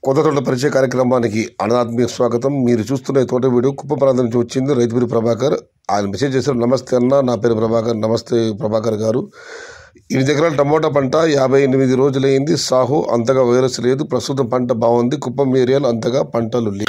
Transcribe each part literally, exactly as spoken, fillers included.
కొత్త తోటల పరిచయ కార్యక్రమానికి అనాత్మీయ స్వాగతం. మీరు చూస్తున్న తోట వీడియో కుప్పం ప్రాంతం నుంచి వచ్చింది. రైతు పేరు ప్రభాకర్. ఆయన మెసేజ్ చేశారు, నమస్తే అన్న, నా పేరు ప్రభాకర్. నమస్తే ప్రభాకర్ గారు. ఎనిమిది ఎకరాల టమోటా పంట యాభై ఎనిమిది రోజులైంది. సాహు అంతగా వైరస్ లేదు. ప్రస్తుతం పంట బాగుంది. కుప్పం ఏరియాలో అంతగా పంటలు లేవు.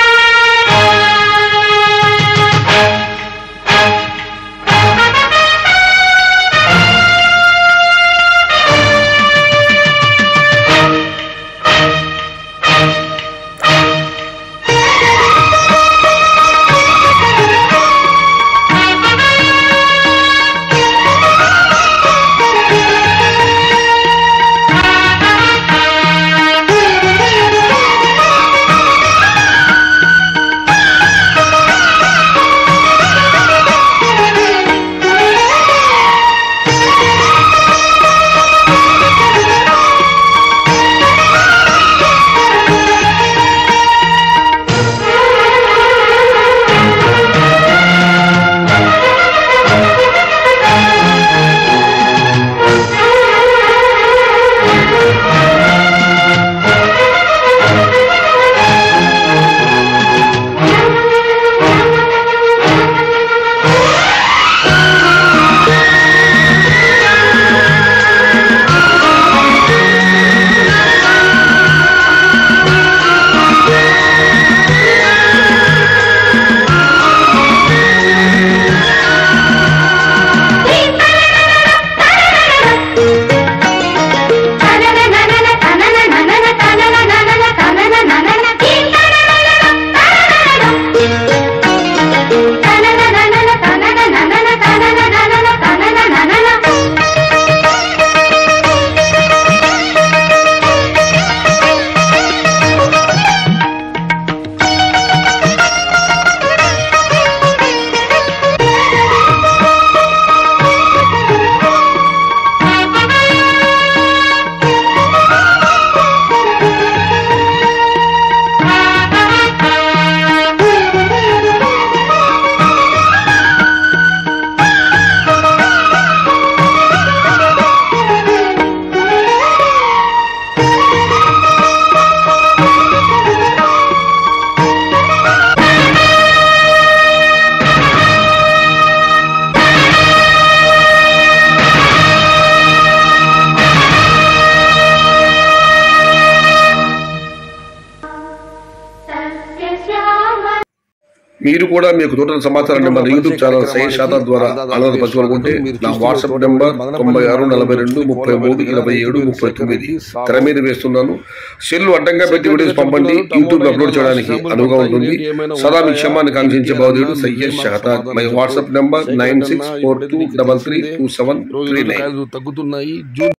మీరు కూడా మీకు తోటల సమాచారాన్ని మన యూట్యూబ్ ఛానల్ సై శాతం ద్వారా ఆనందపరచుకోవాలనుకుంటే నా వాట్సాప్ నెంబర్ తొంభై ఆరు నలభై రెండు ముప్పై మూడు ఇరవై ఏడు ముప్పై తొమ్మిది తెర మీద వేస్తున్నాను. సెల్లు అడ్డంగా పెట్టి వీడియోస్ పంపండి. యూట్యూబ్ అప్లోడ్ చేయడానికి అనువుగా ఉంటుంది. సదా మీ క్షమాన్ని కాంక్షించే బాధ్యుడు Syed Shahtad. My WhatsApp number nine six four two double three two seven three nine. తగ్గుతున్నాయి.